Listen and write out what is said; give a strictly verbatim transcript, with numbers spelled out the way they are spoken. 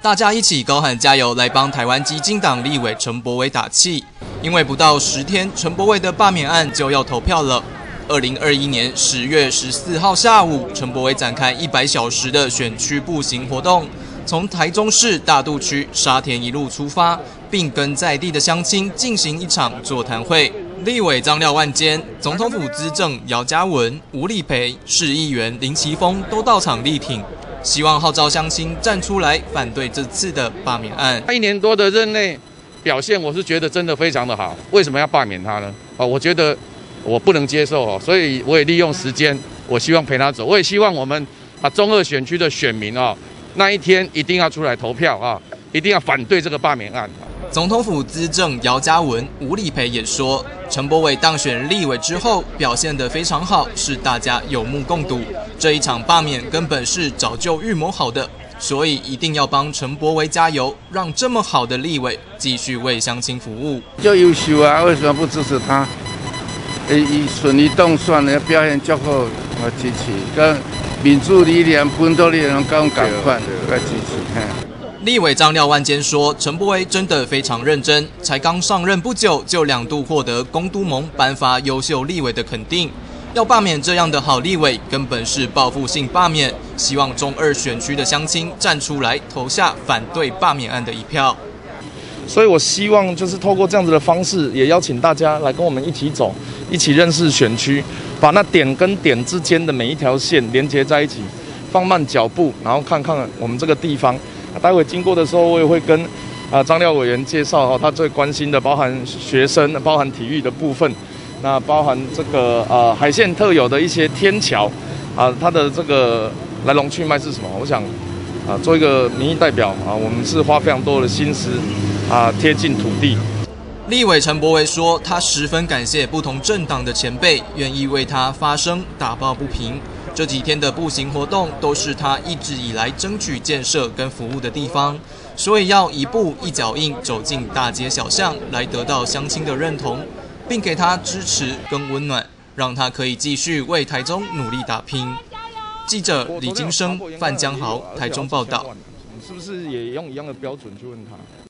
大家一起高喊加油，来帮台湾基进党立委陈柏惟打气。因为不到十天，陈柏惟的罢免案就要投票了。二零二一年十月十四号下午，陈柏惟展开一百小时的选区步行活动，从台中市大肚区沙田一路出发，并跟在地的乡亲进行一场座谈会。立委张廖万坚、总统府资政姚嘉文、吴理培、市议员林奇峰都到场力挺，希望号召乡亲站出来反对这次的罢免案。 他一年多的任内表现，我是觉得真的非常的好。为什么要罢免他呢？哦，我觉得我不能接受哦，所以我也利用时间，我希望陪他走。我也希望我们啊中二选区的选民啊，那一天一定要出来投票啊，一定要反对这个罢免案。 总统府资政姚嘉文、吴理培也说，陈柏惟当选立委之后表现得非常好，是大家有目共睹。这一场罢免根本是早就预谋好的，所以一定要帮陈柏惟加油，让这么好的立委继续为乡亲服务。 就优秀啊，为什么不支持他？诶，以顺利当选的表现较好，我支持。跟民主力量、本土力量讲同款，我支持。 立委张廖万坚说，陈柏惟真的非常认真，才刚上任不久，就两度获得公都盟颁发优秀立委的肯定。要罢免这样的好立委，根本是报复性罢免。希望中二选区的乡亲站出来，投下反对罢免案的一票。 所以我希望就是透过这样子的方式，也邀请大家来跟我们一起走，一起认识选区，把那点跟点之间的每一条线连接在一起，放慢脚步，然后看看我们这个地方。待会经过的时候，我也会跟啊张廖委员介绍哈，他最关心的包含学生、包含体育的部分，那包含这个呃海线特有的一些天桥啊，它的这个来龙去脉是什么？我想啊，做一个民意代表啊，我们是花非常多的心思啊，贴近土地。 立委陈柏惟说，他十分感谢不同政党的前辈愿意为他发声、打抱不平。这几天的步行活动都是他一直以来争取建设跟服务的地方，所以要一步一脚印走进大街小巷，来得到乡亲的认同，并给他支持跟温暖，让他可以继续为台中努力打拼。记者李金生、范江豪，台中报道。 是不是也用一样的标准去问他？